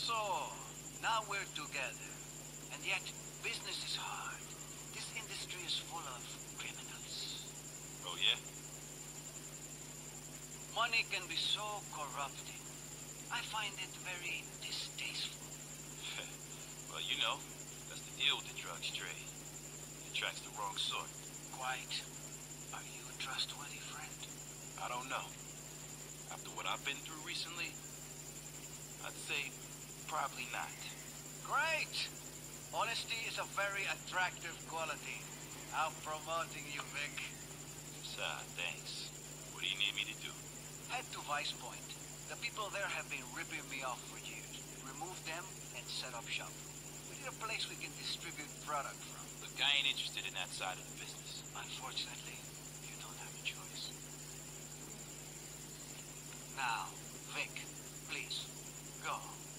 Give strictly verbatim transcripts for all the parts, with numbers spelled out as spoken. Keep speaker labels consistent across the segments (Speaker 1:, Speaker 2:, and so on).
Speaker 1: So, now we're together. And yet, business is hard. This industry is full of criminals.
Speaker 2: Oh, yeah?
Speaker 1: Money can be so corrupting. I find it very distasteful.
Speaker 2: Well, you know, that's the deal with the drugs trade. It attracts the wrong sort.
Speaker 1: Quite. Are you a trustworthy friend?
Speaker 2: I don't know. After what I've been through recently, I'd say probably not.
Speaker 1: Great! Honesty is a very attractive quality. I'm promoting you, Vic.
Speaker 2: Sir, thanks. What do you need me to do?
Speaker 1: Head to Vice Point. The people there have been ripping me off for years. Remove them and set up shop. We need a place we can distribute product from.
Speaker 2: Look, I ain't interested in that side of the business.
Speaker 1: Unfortunately, you don't have a choice. Now, Vic, please, go.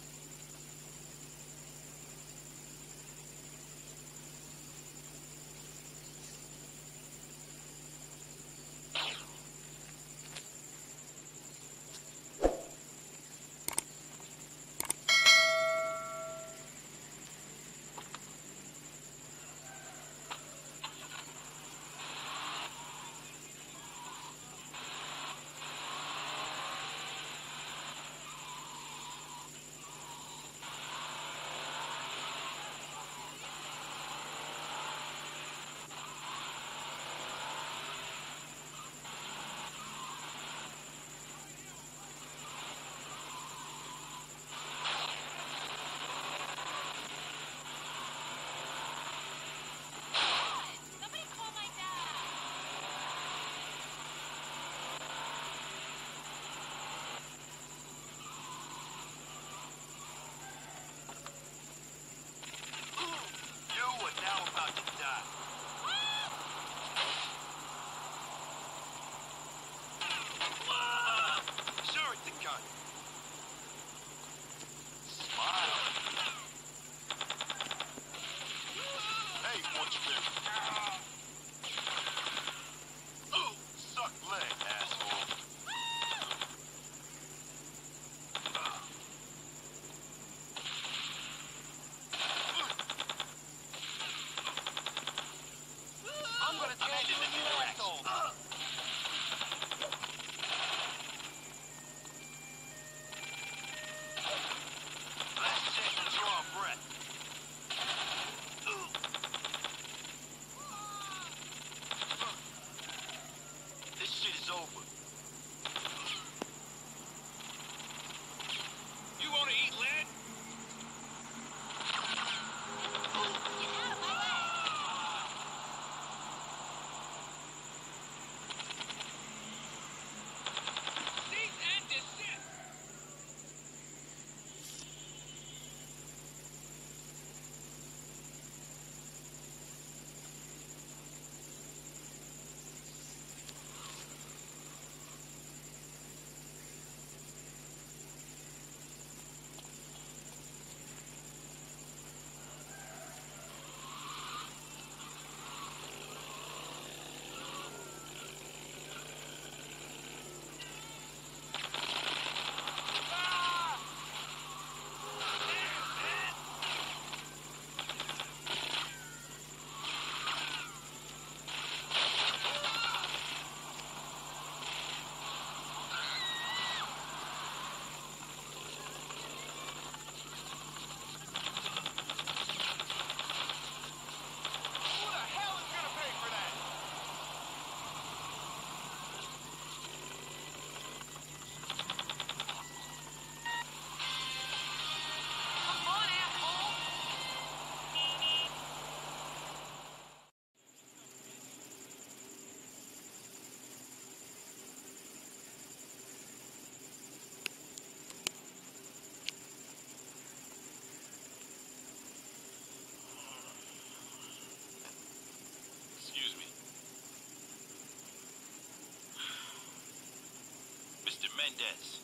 Speaker 2: Mendez.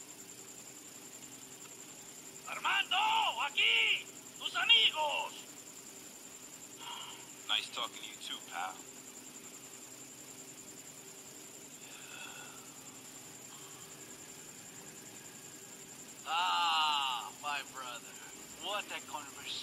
Speaker 3: Armando, aquí, tus amigos.
Speaker 2: Nice talking to you too, pal.
Speaker 1: Ah, my brother.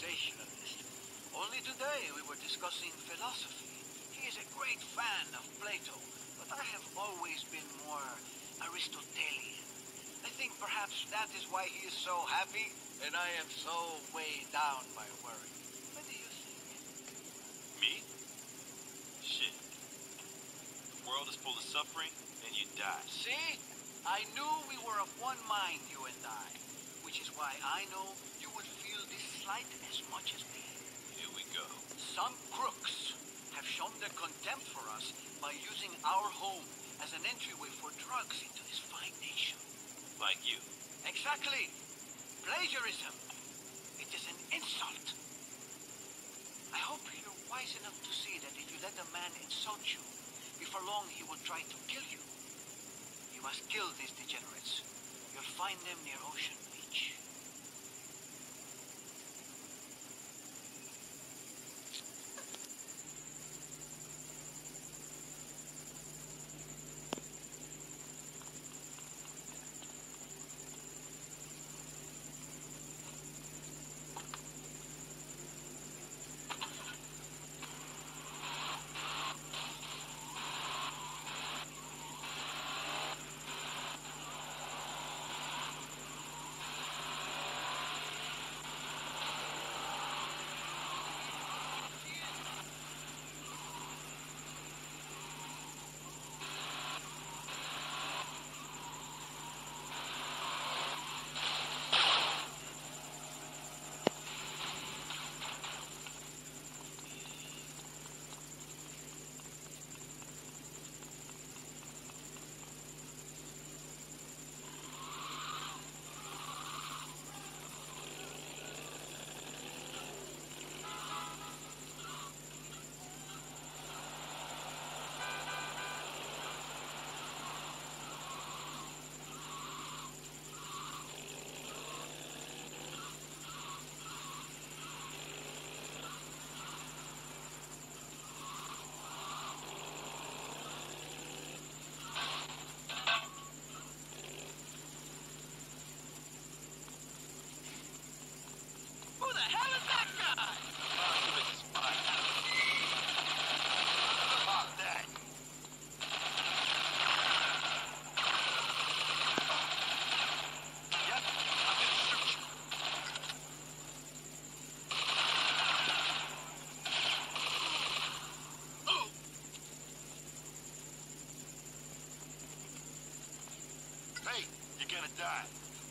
Speaker 1: conversationalist. Only today we were discussing philosophy. He is a great fan of Plato, but I have always been more Aristotelian. I think perhaps that is why he is so happy, and I am so weighed down by worry. What do you think?
Speaker 2: Me? Shit. The world is full of suffering, and you die.
Speaker 1: See? I knew we were of one mind, you and I. Which is why I know you would feel this slight as much as me.
Speaker 2: Here we go.
Speaker 1: Some crooks have shown their contempt for us by using our home as an entryway for drugs into this fine nation.
Speaker 2: Like you.
Speaker 1: Exactly. Plagiarism. It is an insult. I hope you're wise enough to see that if you let a man insult you, before long he will try to kill you. You must kill these degenerates. You'll find them near Ocean Beach.
Speaker 3: Hey, you're gonna die.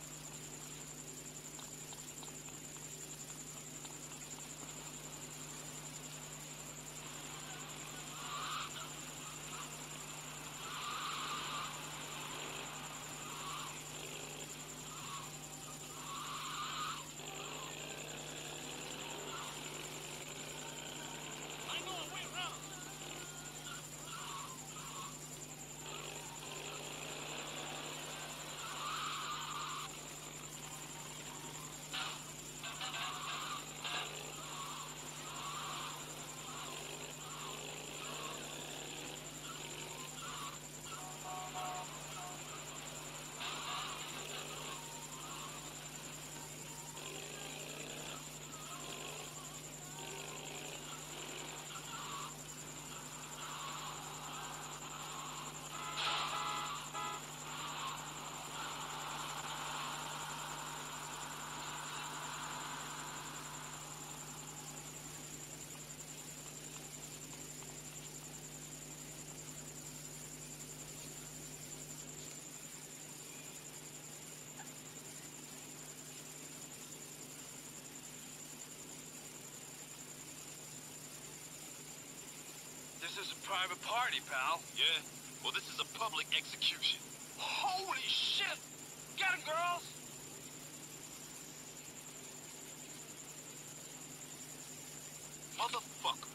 Speaker 2: This is a private party, pal. Yeah? Well, this is a public execution.
Speaker 3: Holy shit! Get him, girls!
Speaker 2: Motherfucker.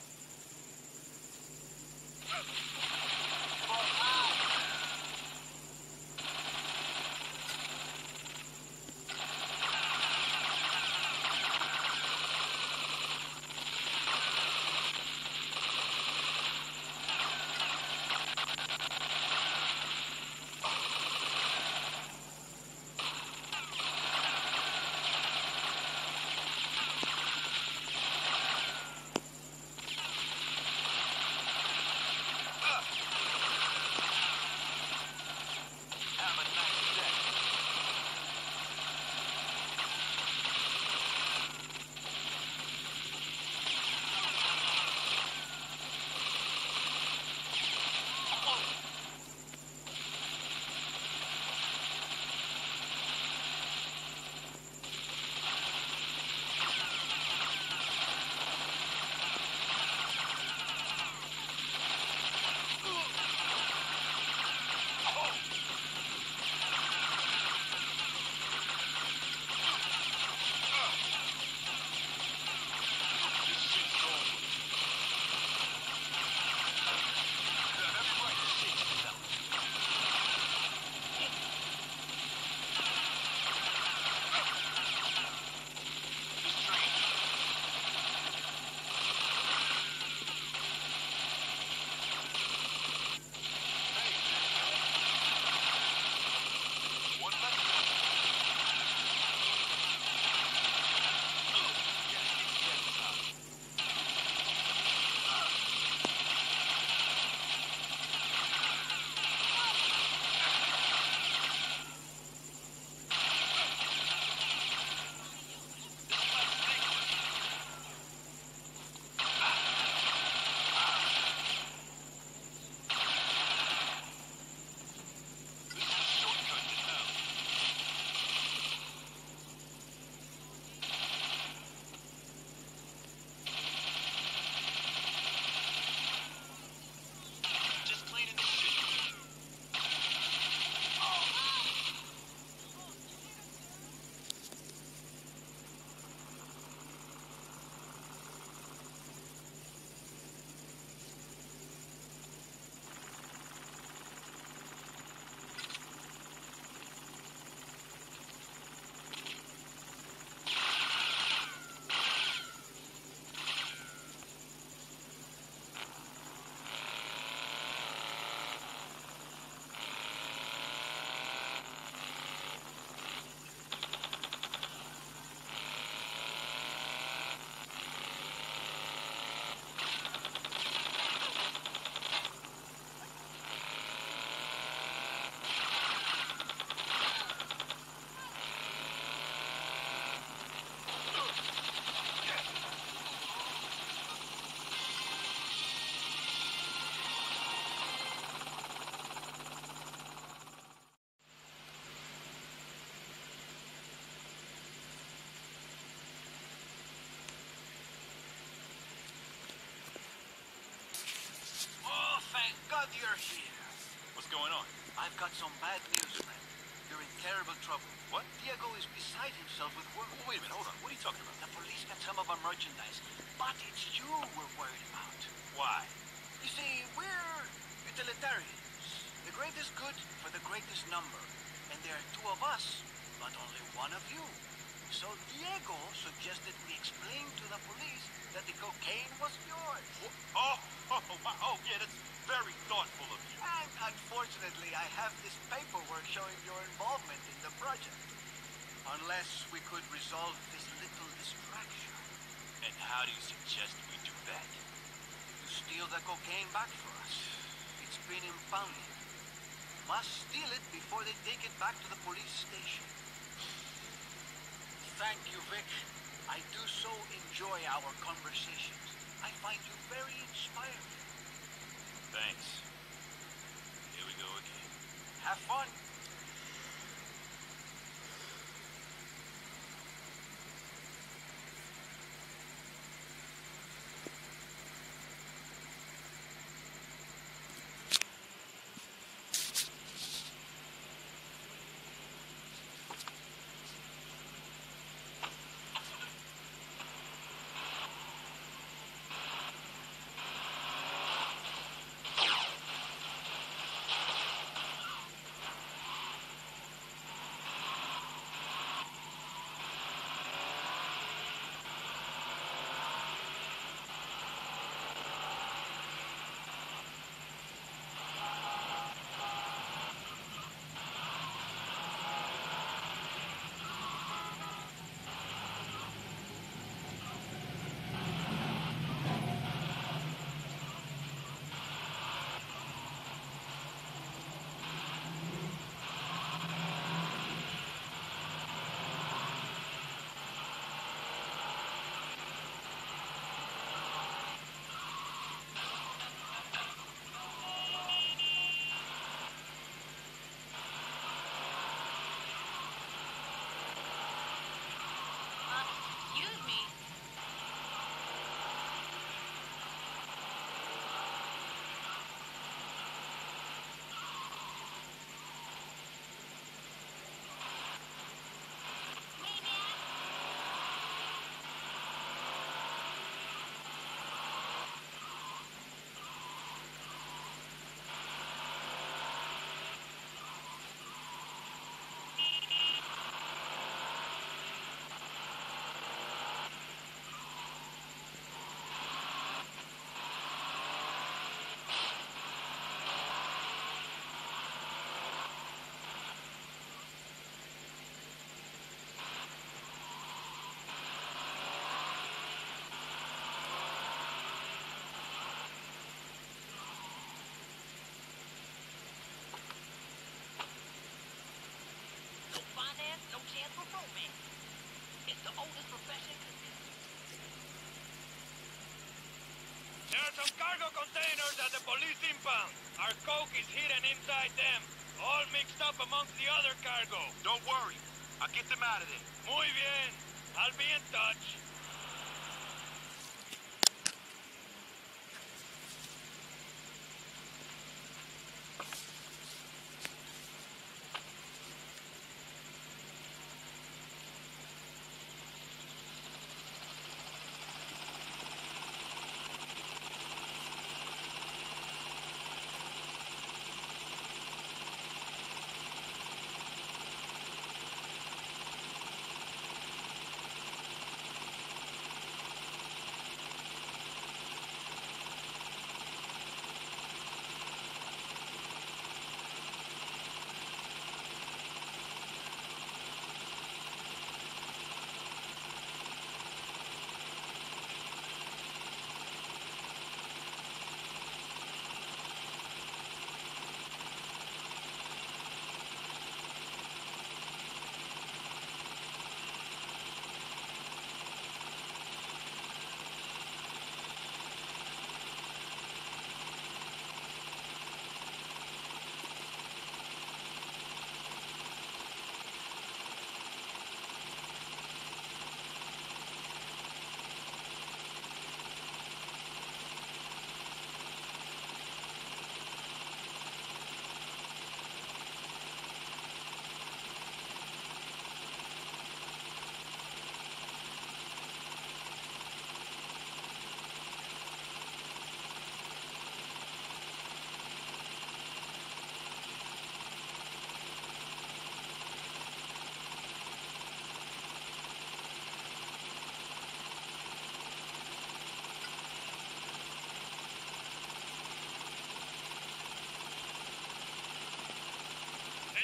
Speaker 1: you're here.
Speaker 2: What's going on?
Speaker 1: I've got some bad news, friend. You're in terrible trouble.
Speaker 2: What?
Speaker 1: Diego is beside himself with work.
Speaker 2: Oh, wait a minute, hold on. What are you talking about?
Speaker 1: The police got some of our merchandise, but it's you we're worried about.
Speaker 2: Why?
Speaker 1: You see, we're utilitarians. The greatest good for the greatest number. And there are two of us, but only one of you. So Diego suggested we explain to the police that the cocaine was yours.
Speaker 2: Oh, oh, my, oh, yeah, that's very thoughtful of you.
Speaker 1: And unfortunately, I have this paperwork showing your involvement in the project. Unless we could resolve this little distraction.
Speaker 2: And how do you suggest we do that?
Speaker 1: You steal the cocaine back for us. It's been impounded. Must steal it before they take it back to the police station. Thank you, Vic. I do so enjoy our conversations. I find you very inspiring.
Speaker 2: Thanks. Here we go again.
Speaker 1: Have fun.
Speaker 4: Excuse me. No finance, no chance for romance. It's the oldest profession.
Speaker 3: There are some cargo containers at the police impound. Our coke is hidden inside them, all mixed up amongst the other cargo.
Speaker 2: Don't worry. I'll get them out of there.
Speaker 3: Muy bien. I'll be in touch.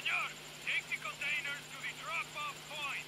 Speaker 3: Senor, take the containers to the drop-off point.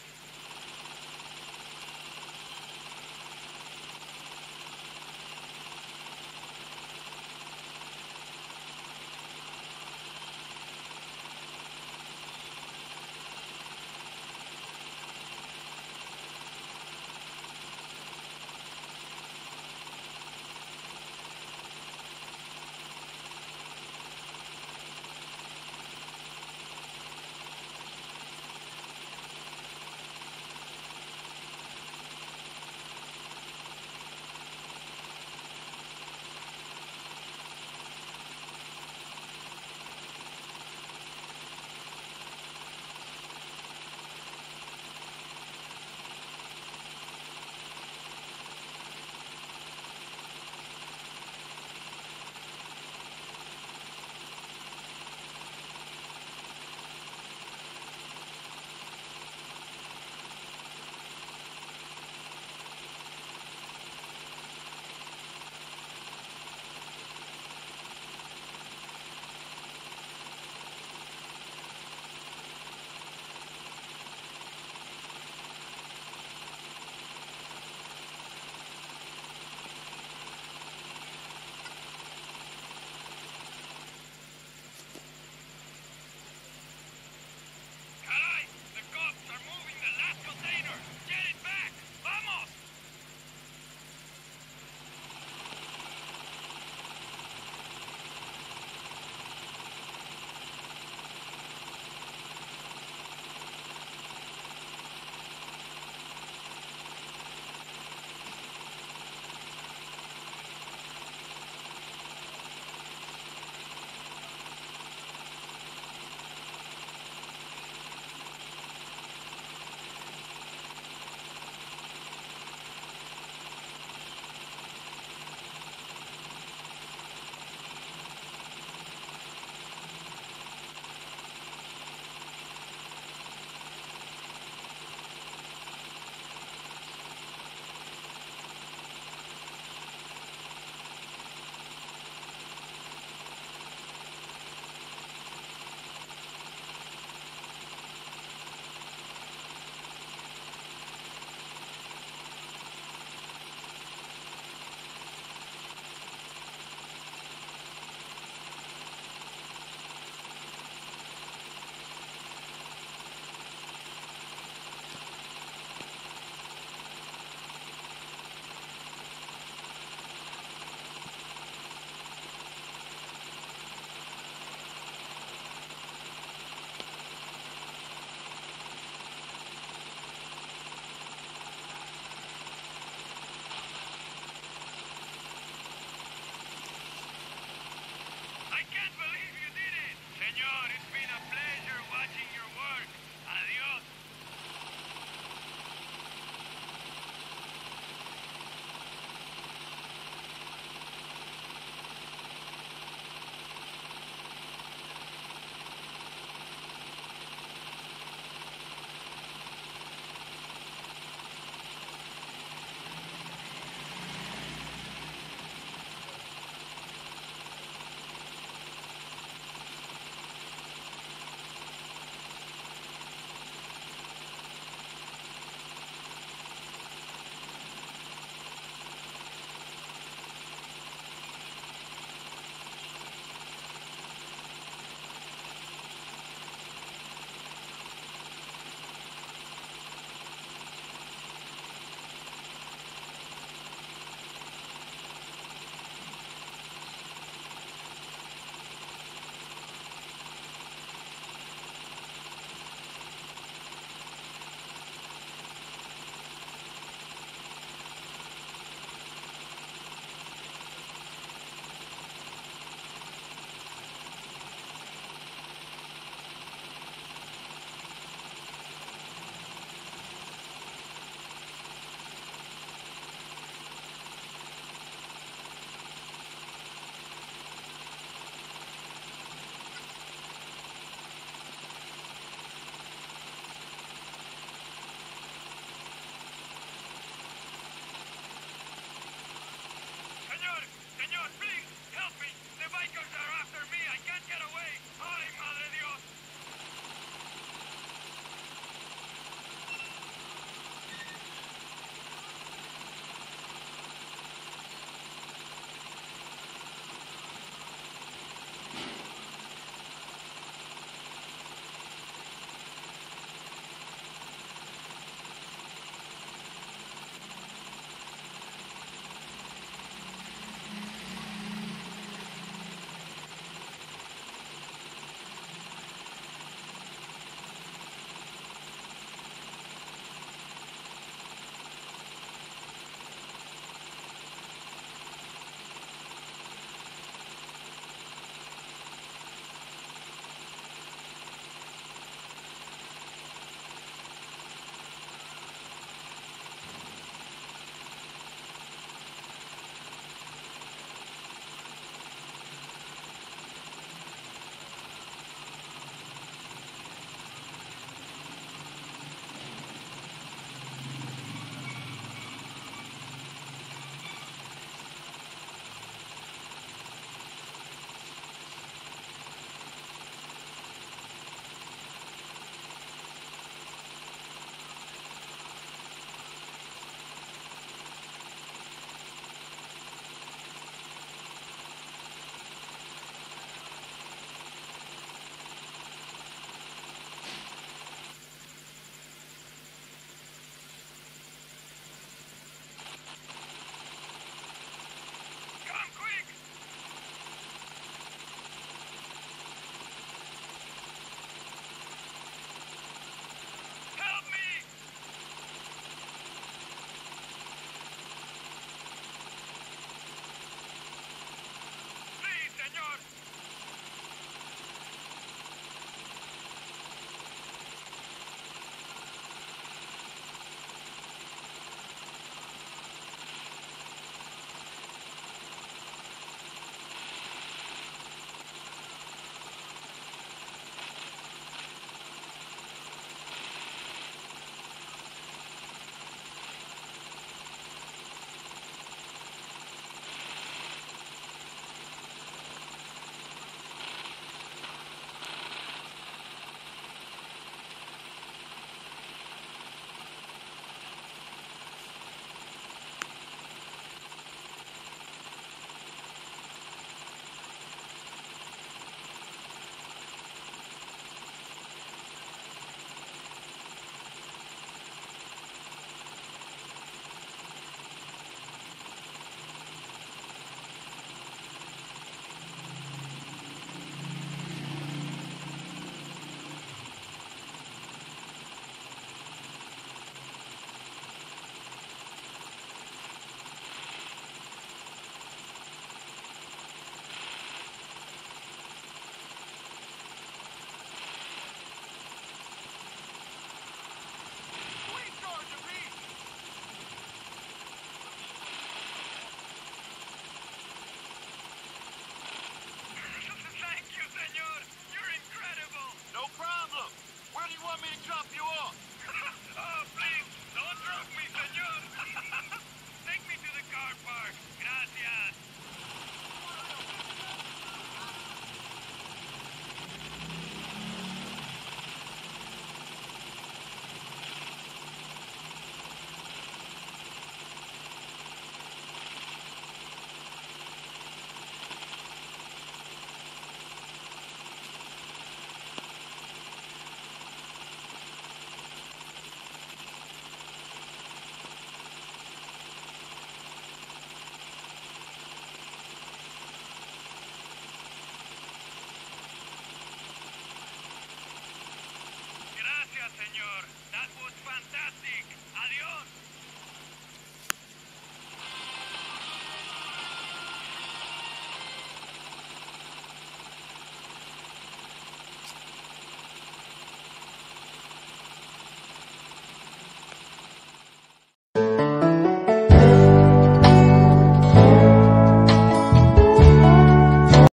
Speaker 3: Senor. That was fantastic. Adios.